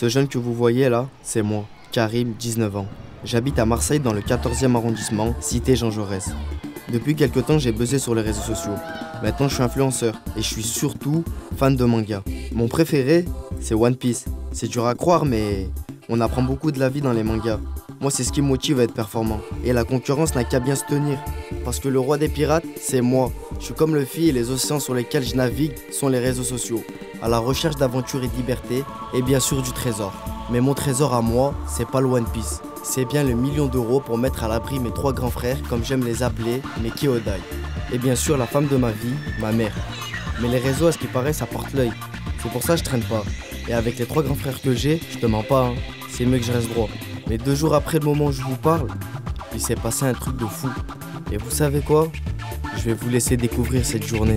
Ce jeune que vous voyez là, c'est moi, Karim, 19 ans. J'habite à Marseille dans le 14e arrondissement, cité Jean Jaurès. Depuis quelque temps, j'ai buzzé sur les réseaux sociaux. Maintenant, je suis influenceur et je suis surtout fan de manga. Mon préféré, c'est One Piece. C'est dur à croire, mais on apprend beaucoup de la vie dans les mangas. Moi, c'est ce qui me motive à être performant. Et la concurrence n'a qu'à bien se tenir. Parce que le roi des pirates, c'est moi. Je suis comme le fil et les océans sur lesquels je navigue sont les réseaux sociaux. À la recherche d'aventure et de liberté, et bien sûr du trésor. Mais mon trésor à moi, c'est pas le One Piece. C'est bien le 1 million d'euros pour mettre à l'abri mes 3 grands frères, comme j'aime les appeler, mes Kyodai. Et bien sûr la femme de ma vie, ma mère. Mais les réseaux, à ce qui paraît, ça porte l'œil. C'est pour ça que je traîne pas. Et avec les 3 grands frères que j'ai, je te mens pas, hein. C'est mieux que je reste droit. Mais 2 jours après le moment où je vous parle, il s'est passé un truc de fou. Et vous savez quoi? Je vais vous laisser découvrir cette journée.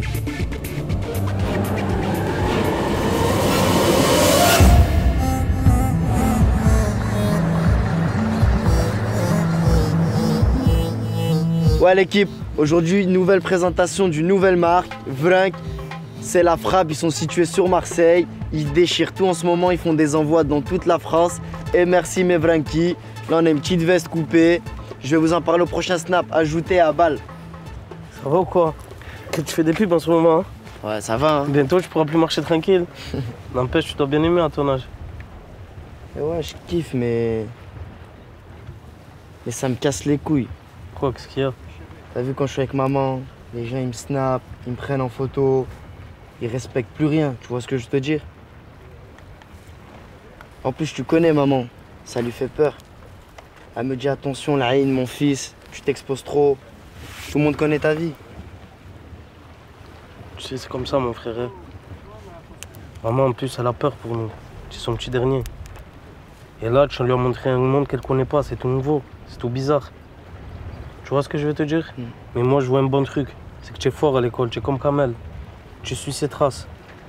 Ouais l'équipe, aujourd'hui une nouvelle présentation d'une nouvelle marque, Vrink. C'est la frappe, ils sont situés sur Marseille. Ils déchirent tout en ce moment, ils font des envois dans toute la France. Et merci mes Vrinky. Là on a une petite veste coupée. Je vais vous en parler au prochain snap, ajouté à balle. Ça va ou quoi? Que tu fais des pubs en ce moment, hein? Ouais ça va hein. Bientôt tu pourras plus marcher tranquille. N'empêche, tu dois bien aimer à ton âge. Et ouais je kiffe mais ça me casse les couilles. Quoi, qu'est-ce qu'il y a? T'as vu quand je suis avec maman, les gens ils me snap, ils me prennent en photo, ils respectent plus rien, tu vois ce que je veux te dire? En plus tu connais maman, ça lui fait peur. Elle me dit attention Laïn, mon fils, tu t'exposes trop, tout le monde connaît ta vie. Tu sais, c'est comme ça mon frère. Maman en plus elle a peur pour nous, c'est son petit dernier. Et là tu lui as montré un monde qu'elle connaît pas, c'est tout nouveau, c'est tout bizarre. Tu vois ce que je veux te dire? Mais moi, je vois un bon truc. C'est que tu es fort à l'école, tu es comme Kamel. Tu suis ses traces.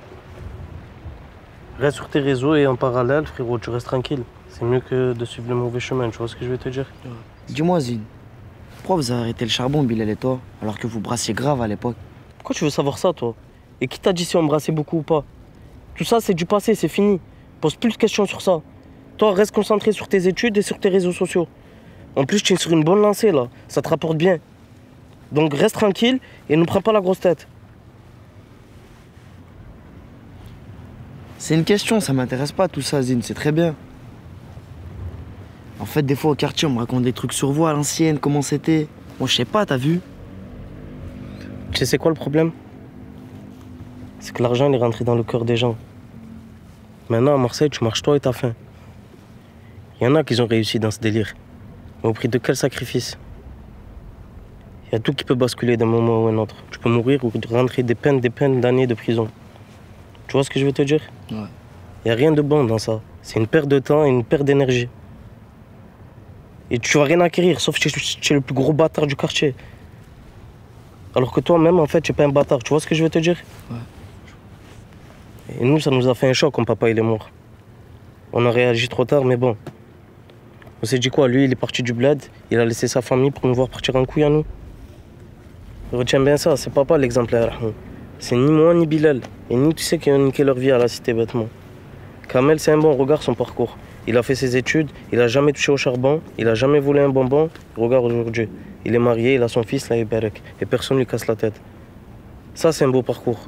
Reste sur tes réseaux et en parallèle, frérot, tu restes tranquille. C'est mieux que de suivre le mauvais chemin, tu vois ce que je veux te dire? Dis-moi Zine, pourquoi vous avez arrêté le charbon, Bilal et toi, alors que vous brassiez grave à l'époque? Pourquoi tu veux savoir ça, toi? Et qui t'a dit si on brassait beaucoup ou pas? Tout ça, c'est du passé, c'est fini. Pose plus de questions sur ça. Toi, reste concentré sur tes études et sur tes réseaux sociaux. En plus, tu es sur une bonne lancée, là. Ça te rapporte bien. Donc, reste tranquille et ne prends pas la grosse tête. C'est une question, ça m'intéresse pas tout ça, Zine, c'est très bien. En fait, des fois au quartier, on me raconte des trucs sur vous à l'ancienne, comment c'était. Moi, je sais pas, t'as vu? Tu sais, c'est quoi le problème? C'est que l'argent, il est rentré dans le cœur des gens. Maintenant, à Marseille, tu marches toi et ta faim. Il y en a qui ont réussi dans ce délire. Mais au prix de quel sacrifice? Il y a tout qui peut basculer d'un moment ou un autre. Tu peux mourir ou rentrer des peines d'années de prison. Tu vois ce que je veux te dire? Ouais. Il n'y a rien de bon dans ça. C'est une perte de temps et une perte d'énergie. Et tu vas rien acquérir, sauf que tu es le plus gros bâtard du quartier. Alors que toi-même, en fait, tu n'es pas un bâtard. Tu vois ce que je veux te dire? Ouais. Et nous, ça nous a fait un choc quand papa il est mort. On a réagi trop tard, mais bon. On s'est dit quoi? Lui, il est parti du bled, il a laissé sa famille pour nous voir partir en couille à nous. Retiens bien ça, c'est papa l'exemplaire. C'est ni moi ni Bilal. Et ni tu sais qui ont niqué leur vie à la cité bêtement. Kamel, c'est un bon, regarde son parcours. Il a fait ses études, il a jamais touché au charbon, il a jamais volé un bonbon. Regarde aujourd'hui. Il est marié, il a son fils, là, Iberek. Et personne lui casse la tête. Ça, c'est un beau parcours.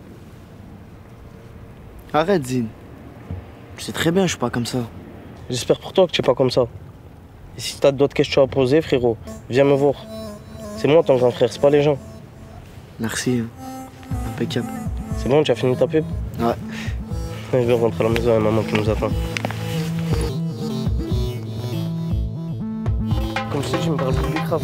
Arrête, Zine. Tu sais très bien, je suis pas comme ça. J'espère pour toi que tu n'es pas comme ça. Et si tu as d'autres questions à poser, frérot, viens me voir. C'est moi ton grand frère, c'est pas les gens. Merci. Impeccable. C'est bon, tu as fini ta pub? Ouais. Je vais rentrer à la maison, il y a maman qui nous attend. Comme je t'ai dit, je me parle plus grave.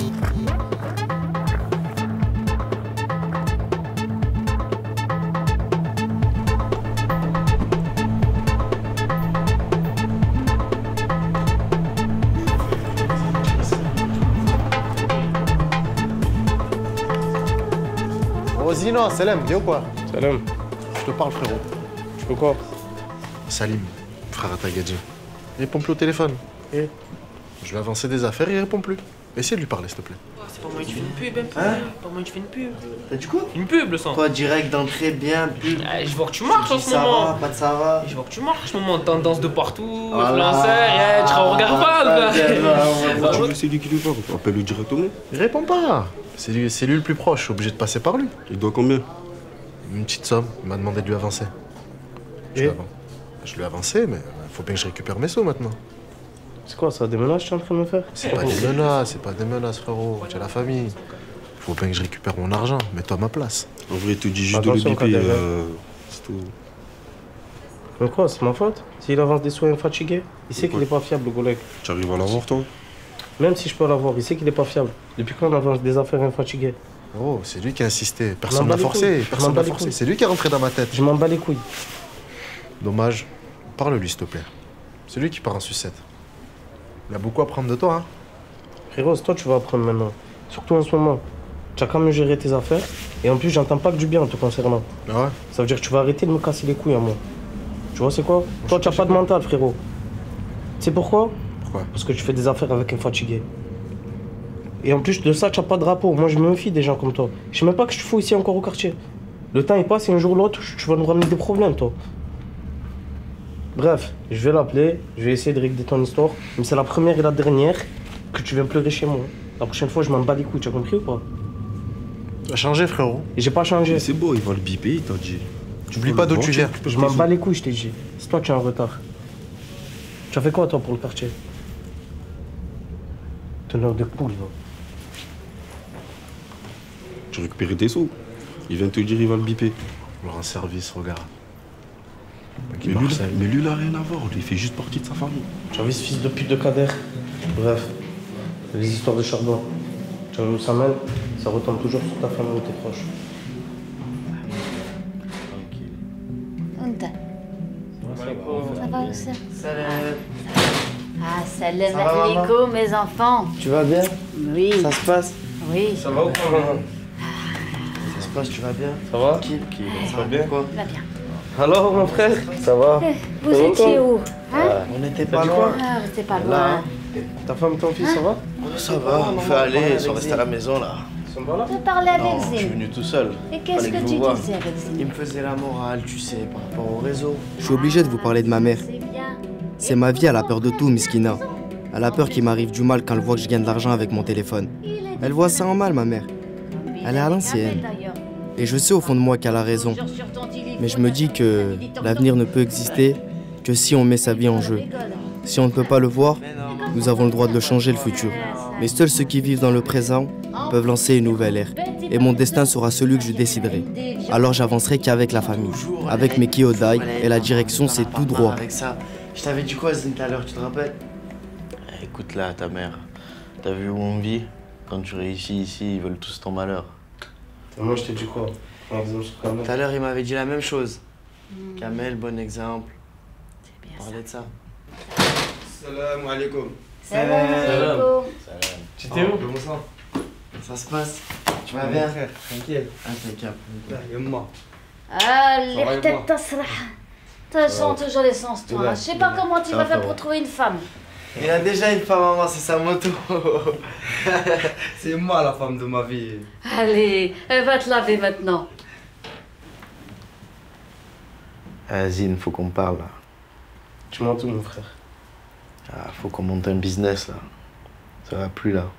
Zino, Salam, viens ou quoi? Salam. Je te parle, frérot. Tu veux quoi? Salim, frère à Tagadji. Il répond plus au téléphone. Et je lui ai avancé des affaires, il répond plus. Essaye de lui parler, s'il te plaît. Pas moyen, tu fais une pub un peu. Hein? Pas moyen, tu fais une pub. T'as dit quoi? Une pub, le sang. Toi, direct d'entrée, bien, pub. Je vois que tu marches en ce Ça moment. va, pas de ça va. Je vois que tu marches en ce moment. Tendance de partout, Voilà. influenceur, tu regardes pas, Tu veux essayer qui lui parle? Appelle-le directement. Il répond pas. C'est lui le plus proche, je suis obligé de passer par lui. Il doit combien? Une petite somme, il m'a demandé de lui avancer. Je lui ai avancé, mais faut bien que je récupère mes sous maintenant. C'est quoi ça, des menaces que tu es en train de me faire? C'est pas des menaces, frérot. J'ai la famille. Faut bien que je récupère mon argent. Mets-toi à ma place. En vrai, il te dit juste de le Attention, biper. Kader. C'est tout. Mais quoi, c'est ma faute? S'il avance des soins fatigués, il sait qu'il est pas fiable, le collègue. Tu arrives à l'avoir, toi? Même si je peux l'avoir, il sait qu'il est pas fiable. Depuis quand on avance des affaires infatiguées? Oh, c'est lui qui a insisté. m'en Personne bats n'a les forcé. couilles. Je Personne m'en bats n'a les forcé. couilles. C'est lui qui est rentré dans ma tête. Je m'en bats les couilles. Dommage. Parle-lui, s'il te plaît. C'est lui qui part en sucette. Il a beaucoup à prendre de toi, hein. Frérot, c'est toi que tu vas apprendre maintenant. Surtout en ce moment. Tu as quand même géré tes affaires. Et en plus, j'entends pas que du bien en te concernant. Ah ouais? Ça veut dire que tu vas arrêter de me casser les couilles à moi. Tu vois, c'est quoi? Toi, tu n'as pas de mental, frérot. Tu sais pourquoi? Pourquoi? Parce que tu fais des affaires avec un fatigué. Et en plus de ça, tu n'as pas de drapeau. Moi, je me méfie des gens comme toi. Je sais même pas que je te fous ici encore au quartier. Le temps, il passe et un jour ou l'autre, tu vas nous ramener des problèmes, toi. Bref, je vais l'appeler. Je vais essayer de régler ton histoire. Mais c'est la première et la dernière que tu viens pleurer chez moi. La prochaine fois, je m'en bats les couilles. Tu as compris ou pas? Tu as changé, frérot. Et j'ai pas changé. Mais c'est beau, il va le biper, il t'a dit. N'oublie pas d'où tu viens. Je m'en bats les couilles, je t'ai dit. C'est toi qui es en retard. Tu as fait quoi, toi, pour le quartier? Teneur de poule, va. Tu récupères tes sous. Il vient te dire, il va le biper. On leur rend service, regarde. Mais lui, il a rien à voir. Lui, il fait juste partie de sa famille. Tu as vu ce fils de pute de Kader? Bref, les histoires de charbon. Tu vois où ça mène? Ça retombe toujours sur ta famille ou tes proches. وانت ça va Youssef? Salam. Ah, salam Ça va, maman? alaikum mes enfants. Tu vas bien? Oui, Ça se passe? oui, Ça va ou pas, maman? Ça se passe, tu vas bien? Ça va? Tranquille. Ça va bien quoi? va bien. Alors, mon frère? Ça va? Vous étiez où? Hein? On n'était T'as pas dit loin. Ah, restez pas Là, loin. Ta femme et ton fils, ça va? Ça va, on fait aller, ils sont restés à la maison là. Ils sont pas là? Tu parlais avec Non, je suis Zine. venu tout seul. Et qu'est-ce Fallait que je tu vous voie. disais avec Zine? Il me faisait la morale, tu sais, par rapport au réseau. Je suis obligé de vous parler de ma mère. C'est bien. C'est ma vie, elle a peur de tout, Miskina. Elle a peur qu'il m'arrive du mal quand elle voit que je gagne de l'argent avec mon téléphone. Elle voit ça en mal, ma mère. Elle est à l'ancienne. Et je sais au fond de moi qu'elle a raison. Mais je me dis que l'avenir ne peut exister que si on met sa vie en jeu. Si on ne peut pas le voir, nous avons le droit de le changer, le futur. Mais seuls ceux qui vivent dans le présent peuvent lancer une nouvelle ère. Et mon destin sera celui que je déciderai. Alors j'avancerai qu'avec la famille. Avec mes Kyodai, et la direction c'est tout droit. Avec ça, je t'avais dit quoi, Zine, tout à l'heure, tu te rappelles? Écoute là, ta mère. T'as vu où on vit? Quand tu réussis ici, ils veulent tous ton malheur. Et moi, je t'ai dit quoi? Prends exemple sur Kamel. Tout à l'heure, il m'avait dit la même chose. Kamel, bon exemple. C'est bien Parlait de ça. Salam alaikum. Salam alaikum. Tu t'es où? Ça se passe? Tu vas bien? Tranquille. Impeccable. Ah, les têtes tasraha. Tu sens toujours l'essence, toi. Je sais pas comment tu vas faire pour trouver une femme. Il a déjà une femme, maman, c'est sa moto. C'est moi la femme de ma vie. Allez, elle va te laver maintenant. Zine, faut qu'on parle là. Tu m'en tout, mon frère. Faut qu'on monte un business là. Ça va plus là.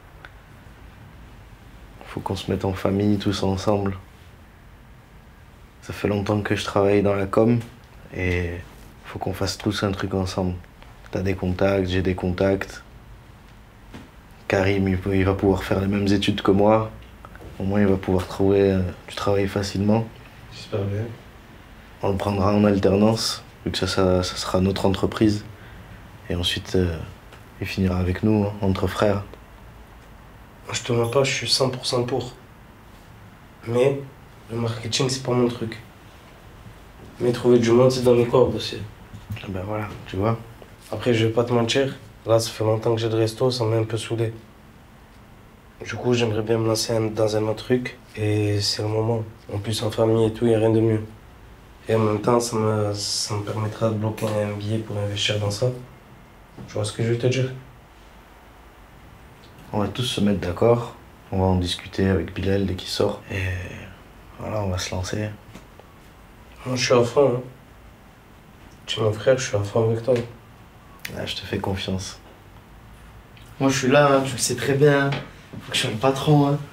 Faut qu'on se mette en famille tous ensemble. Ça fait longtemps que je travaille dans la com et faut qu'on fasse tous un truc ensemble. T'as des contacts, j'ai des contacts. Karim, il va pouvoir faire les mêmes études que moi. Au moins, il va pouvoir trouver du travail facilement. J'espère bien. On le prendra en alternance, vu que ça sera notre entreprise. Et ensuite, il finira avec nous, hein, entre frères. Moi, je te mens pas, je suis 100% pour. Mais le marketing, c'est pas mon truc. Mais trouver du monde, c'est dans mes cordes aussi. Ben voilà, tu vois. Après, je vais pas te mentir, là, ça fait longtemps que j'ai de resto, ça m'a un peu saoulé. Du coup, j'aimerais bien me lancer dans un autre truc, et c'est le moment. En plus, en famille et tout, il n'y a rien de mieux. Et en même temps, ça me permettra de bloquer un billet pour investir dans ça. Tu vois ce que je veux te dire? On va tous se mettre d'accord On va en discuter avec Bilal dès qu'il sort. Et voilà, on va se lancer. Moi, je suis à fond. Hein. Tu es mon frère, je suis à fond avec toi. Là, je te fais confiance. Moi, je suis là, hein, tu le sais très bien. Faut que je sois le patron. Hein.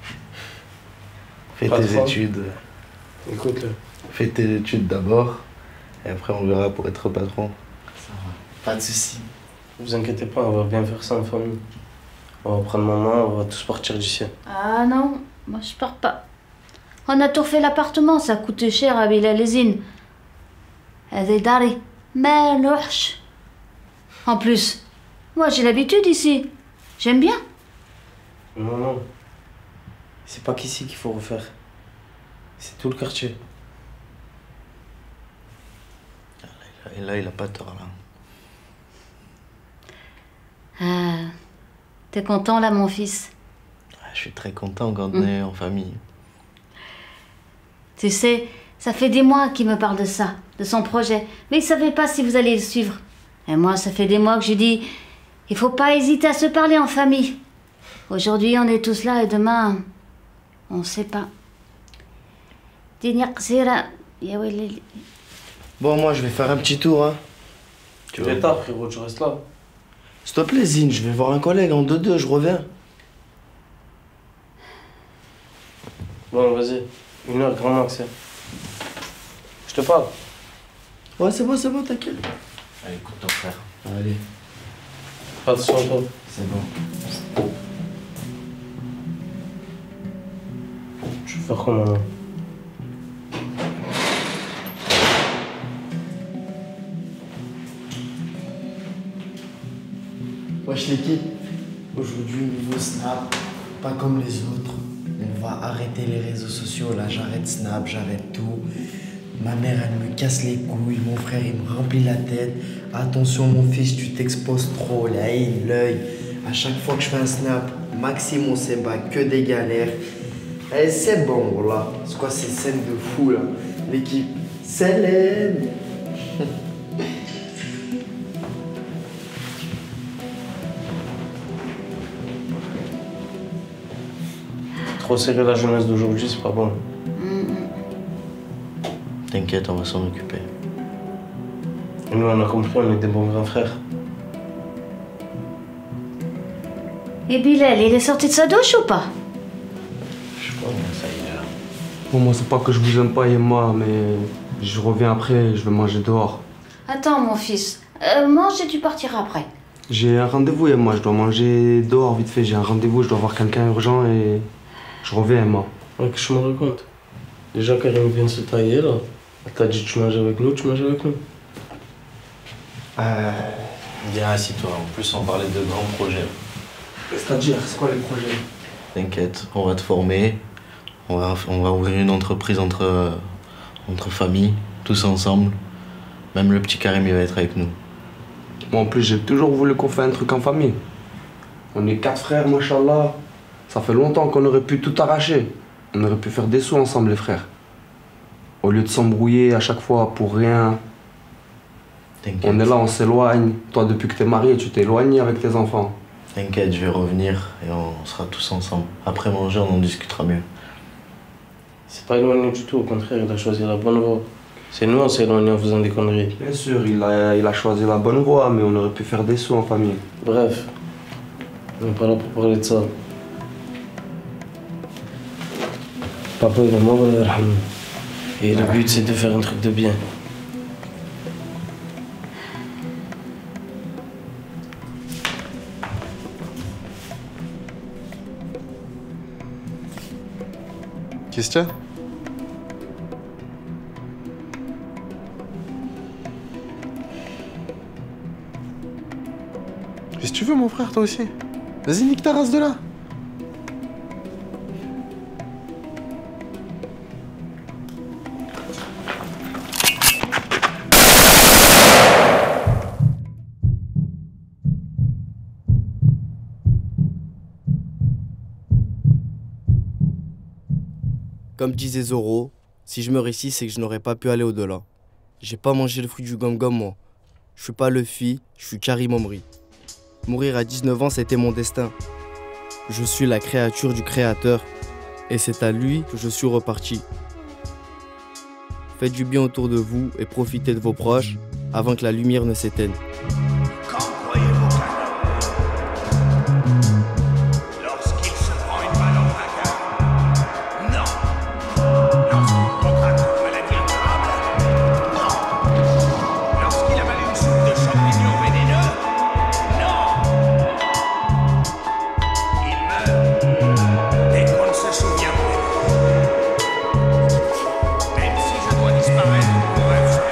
Fais Patron. tes études. Écoute, Fais tes études d'abord. Et après, on verra pour être patron. Ça va, pas de soucis. vous inquiétez pas, on va bien faire ça en famille. On va prendre maman, on va tous partir d'ici. Ah non, moi je pars pas. On a tout refait l'appartement, ça coûte cher à Bilalezine. هذا داري ما نروحش. En plus, moi j'ai l'habitude ici. J'aime bien. Non, non. C'est pas qu'ici qu'il faut refaire. C'est tout le quartier. Et là, il a pas tort, là. Ah, t'es content là mon fils? Je suis très content quand on est en famille. Tu sais, ça fait des mois qu'il me parle de ça, de son projet. Mais il savait pas si vous allez le suivre. Et moi, ça fait des mois que je dis, il faut pas hésiter à se parler en famille. Aujourd'hui, on est tous là et demain, on sait pas. Bon, moi, je vais faire un petit tour. Hein. Tu es tard, frérot, tu restes là. S'il te plaît, Zine, je vais voir un collègue en 2-2, je reviens. Bon, vas-y. 1 heure, grand max. Je te parle. Ouais, c'est bon, t'inquiète. Allez, écoute ton frère. Allez, Fais attention à toi. c'est bon. Je vais faire comment là? Wesh l'équipe, aujourd'hui nouveau Snap, pas comme les autres. On va arrêter les réseaux sociaux, là j'arrête Snap, j'arrête tout. Ma mère elle me casse les couilles, mon frère il me remplit la tête. Attention mon fils, tu t'exposes trop, la haine, l'œil. À chaque fois que je fais un Snap, Maxime on sait pas, que des galères. Eh c'est bon là, c'est quoi ces scènes de fou là? L'équipe, Célène. Trop serrer la jeunesse d'aujourd'hui, c'est pas bon. T'inquiète, on va s'en occuper. Et nous, on a compris, on est des bons grands frères. Et Bilal, il est sorti de sa douche ou pas? Je sais pas, mais ça y est là. Bon, moi, c'est pas que je vous aime pas, Emma, mais je reviens après, je vais manger dehors. Attends mon fils, mange et tu partiras après. J'ai un rendez-vous, Emma, je dois manger dehors vite fait. J'ai un rendez-vous, je dois voir quelqu'un urgent et je reviens, Emma. Ouais, que je me raconte. Déjà, Karim vient de se tailler là. Elle t'a dit tu manges avec nous, tu manges avec nous. Viens, assis-toi. En plus, on parlait de grands projets. C'est-à-dire, c'est quoi les projets? T'inquiète, on va te former. On va ouvrir une entreprise entre familles, tous ensemble. Même le petit Karim, il va être avec nous. Moi, en plus, j'ai toujours voulu qu'on fasse un truc en famille. On est 4 frères, machallah. Ça fait longtemps qu'on aurait pu tout arracher. On aurait pu faire des sous ensemble, les frères. Au lieu de s'embrouiller à chaque fois pour rien. T'inquiète. On est là, on s'éloigne. Toi, depuis que t'es marié, tu t'es éloigné avec tes enfants. T'inquiète, je vais revenir et on sera tous ensemble. Après manger, on en discutera mieux. C'est pas éloigné du tout, au contraire, il a choisi la bonne voie. C'est nous, on s'est éloigné en faisant des conneries. Bien sûr, il a choisi la bonne voie, mais on aurait pu faire des sous en famille. Bref, on n'est pas là pour parler de ça. Papa, il est mort, Allah yarhamou. Et le but, c'est de faire un truc de bien. Qu'est-ce qu'il y a? Qu'est-ce que tu veux, mon frère, toi aussi? Vas-y, nique ta race de là. Comme disait Zoro, si je meurs ici, c'est que je n'aurais pas pu aller au-delà. J'ai pas mangé le fruit du gom-gom, moi. Je suis pas Luffy, je suis Karim Omri. Mourir à 19 ans, c'était mon destin. Je suis la créature du Créateur et c'est à lui que je suis reparti. Faites du bien autour de vous et profitez de vos proches avant que la lumière ne s'éteigne. Quand croyez-vous qu'un homme, lorsqu'il se prend une balle en plein cœur, non. Lorsqu'il contracte une maladie incurable, non. Lorsqu'il avale une soupe de champignons vénéneux, non. Il meurt dès qu'on ne se souvient plus. Même si je dois disparaître, mon rêve